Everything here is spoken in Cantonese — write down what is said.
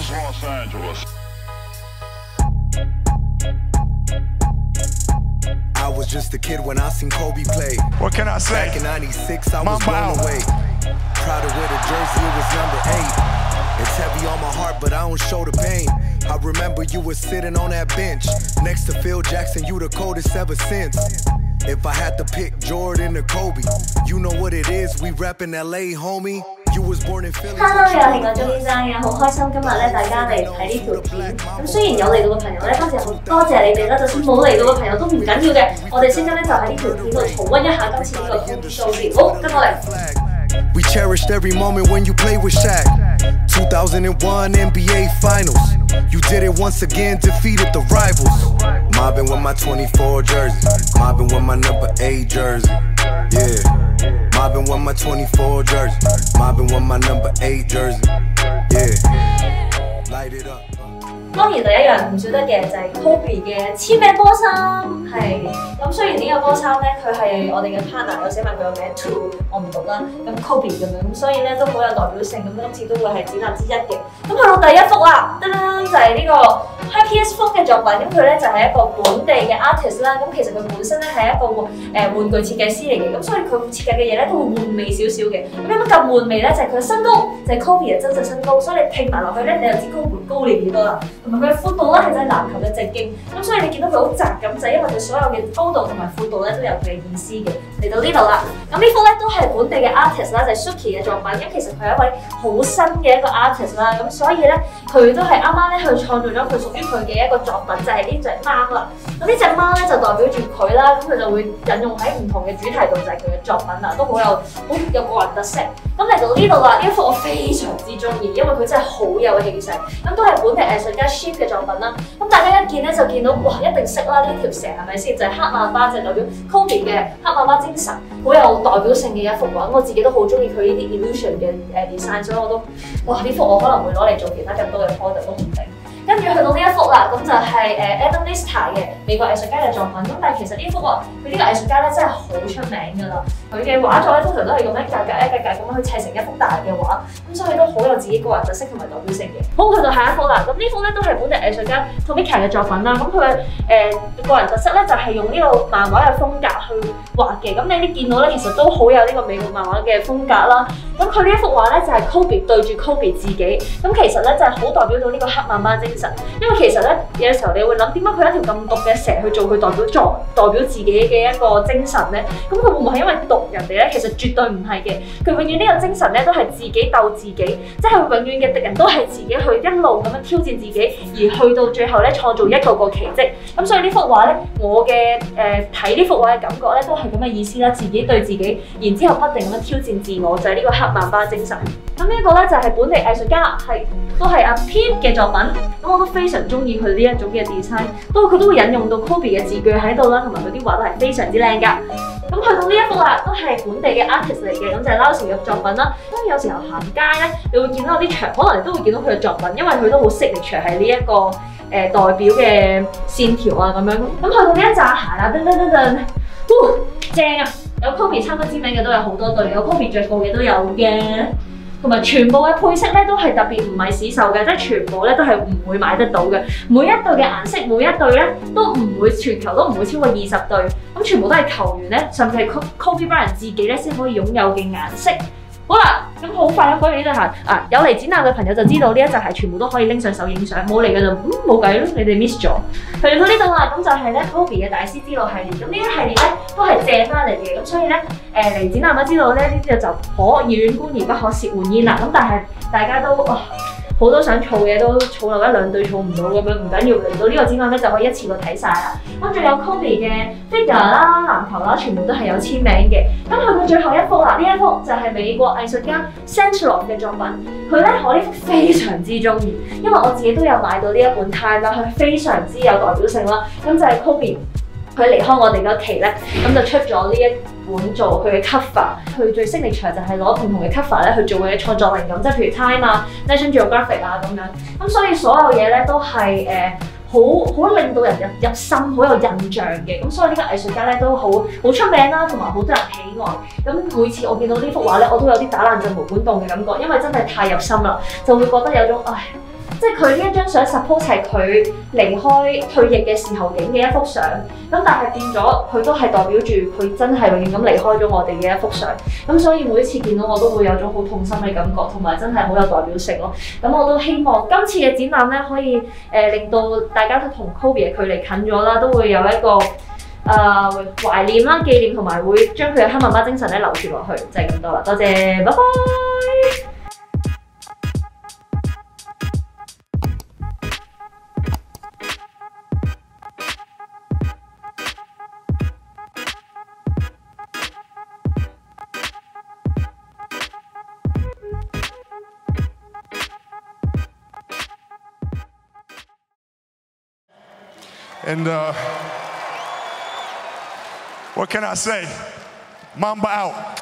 Los Angeles. I was just a kid when I seen Kobe play. What can I say? Back in '96, I was blown away. Proud to wear the jersey, it was number 8. It's heavy on my heart, but I don't show the pain. I remember you were sitting on that bench next to Phil Jackson, you the coldest ever since. If I had to pick Jordan or Kobe, you know what it is, we reppin' LA, homie. You was born in Philly. Hello， 又係我 Joey 生嘅，好開心今日咧大家嚟睇呢條片。咁雖然有嚟到嘅朋友咧，當時好多謝你哋啦，就算冇嚟到嘅朋友都唔緊要嘅。我哋先咧就喺呢條片度重溫一下今次呢個通數字。好，跟我嚟。 We cherished every moment when you played with Shaq. 2001 NBA Finals. You did it once again, defeated the rivals. Mobbing with my 24 jersey. Mobbing with my number 8 jersey. Yeah. Mobbing with my 24 jersey. Mobbing with my number 8 jersey. Yeah. Light it up. 當然第一樣唔少得嘅就係 Kobe 嘅簽名波衫，係咁雖然呢個波衫咧佢係我哋嘅 partner 有寫埋佢個名 To 我唔讀啦，咁 Kobe 咁樣，咁所以咧都好有代表性，咁今次都會係展覽之一嘅。咁去到第一幅啦，噔噔就係呢個 Happiest Foot 嘅作品，咁佢咧就係一個本地嘅 artist 啦，咁其實佢本身咧係一個玩具設計師嚟嘅，咁所以佢設計嘅嘢咧都會玩味少少嘅。咁點解咁玩味咧？就係佢嘅身高，就係 Kobe 嘅真實身高，所以你拼埋落去咧，你就知 Kobe 高你幾多啦。同埋佢嘅闊度咧係真係籃球嘅直徑，咁所以你見到佢好窄咁就係因為佢所有嘅高度同埋闊度咧都有佢嘅意思嘅。嚟到呢度啦，咁呢幅咧都係本地嘅 artist 啦，就係 Suki 嘅作品。咁其實佢係一位好新嘅一個 artist 啦，咁所以咧佢都係啱啱咧去創造咗佢屬於佢嘅一個作品，就係呢隻貓啦。咁呢隻貓咧就代表住佢啦，咁佢就會引用喺唔同嘅主題度，就係佢嘅作品啦，都好有個人特色。咁嚟到呢度啦，呢一幅我非常之中意，因為佢真係好有氣勢。咁都係本地藝術家 Sheep 嘅作品啦。咁大家一見咧就見到，哇！一定識啦，呢條蛇係咪先？就係黑曼巴，就係代表 Kobe 嘅黑曼巴精神，好有代表性嘅一幅畫。我自己都好中意佢呢啲 illusion 嘅design， 所以我都哇！呢幅我可能會攞嚟做其他更多嘅 product 都唔定。跟住去到呢一幅啦，咁就係Adam Lister 嘅美國藝術家嘅作品。咁但係其實呢幅啊，佢呢個藝術家咧真係好出名㗎啦。佢嘅畫作咧通常都係用一格格咁樣去砌成一幅大嘅畫，咁所以都好有自己個人特色同埋代表性嘅。好，去到下一幅啦，咁呢幅咧都係本地藝術家 Tomika 嘅作品啦。咁佢嘅個人特色咧就係用呢個漫畫嘅風格去畫嘅。咁你見到咧其實都好有呢個美國漫畫嘅風格啦。咁佢呢一幅畫咧就係 Kobe 對住 Kobe 自己。咁其實咧就係好代表到呢個黑曼巴精神。因為其實咧有時候你會諗點解佢一條咁毒嘅蛇去做佢代表自己嘅一個精神咧？咁佢會唔會係因為毒人哋咧？其實絕對唔係嘅。佢永遠呢個精神咧都係自己鬥自己，即係永遠嘅敵人都係自己去一路咁樣挑戰自己，而去到最後咧創造一個奇蹟。咁所以呢幅畫咧，我嘅睇呢幅畫嘅感覺咧都係咁嘅意思啦，自己對自己，然之後不定咁樣挑戰自我，就係呢個黑曼巴精神。咁呢一個咧就係本地藝術家都係阿 Pip 嘅作品，咁我都非常中意佢呢一種嘅 design， 佢都會引用到 Kobe 嘅字句喺度啦，同埋佢啲畫都係非常之靚㗎。咁去到呢一幅啦，都係本地嘅 artist 嚟嘅，咁就係 Lau 嘅作品啦。咁有時候行街咧，你會見到有啲牆，可能你都會見到佢嘅作品，因為佢都好signature係呢一個代表嘅線條啊咁樣。咁去到呢一紮鞋啦，正啊！有 Kobe 參加簽名嘅都有好多對，有 Kobe 着過嘅都有嘅。同埋全部嘅配色咧都係特別唔係市售嘅，即係全部咧都係唔會買得到嘅。每一對嘅顏色，每一對咧都唔會全球都唔會超過20對，咁全部都係球員咧，甚至係 Kobe Bryant 自己咧先可以擁有嘅顏色。好啦，咁好快咁講完呢對鞋啊！有嚟展覽嘅朋友就知道呢一隻鞋全部都可以拎上手影相，冇嚟嘅就冇計咯，你哋 miss 咗。去到呢度啦，咁就係咧 Kobe 嘅大師之路系列，咁呢啲系列咧都係借翻嚟嘅，咁所以咧嚟展覽都知道咧呢啲就可遠觀而不可褻玩焉啦。咁但係大家都好多想儲嘅都儲漏一兩對，儲唔到咁樣，唔緊要，嚟到呢個展覽咧就可以一次過睇晒啦。咁仲有 Kobe 嘅 figure 啦、籃球啦，全部都係有簽名嘅。咁去到最後一幅啦，呢一幅就係美國藝術家 Century 嘅作品。佢咧我呢幅非常之中意，因為我自己都有買到呢一本 Time 啦，佢非常之有代表性啦。咁就係 Kobe 佢離開我哋嗰期咧，咁就出咗呢一本做佢嘅 cover， 佢最 signature 就係攞唔同嘅 cover 咧去做佢嘅創作靈感，即係譬如 Time 啊、National Geographic 啊咁樣。咁所以所有嘢咧都係好令到人入心，好有印象嘅。咁所以呢個藝術家咧都好出名啦，同埋好多人喜愛。咁每次我見到呢幅畫咧，我都有啲打爛陣毛管戙嘅感覺，因為真係太入心啦，就會覺得有種即係佢呢一張相 suppose 係佢離開退役嘅時候影嘅一幅相，咁但係變咗佢都係代表住佢真係永遠咁離開咗我哋嘅一幅相，咁所以每一次見到我都會有種好痛心嘅感覺，同埋真係好有代表性咯。咁我都希望今次嘅展覽咧可以令到大家都同 Kobe 嘅距離近咗啦，都會有一個懷念啦、紀念，同埋會將佢嘅黑媽媽精神咧流傳落去，就係咁多啦。多謝，拜拜。 And what can I say? Mamba out.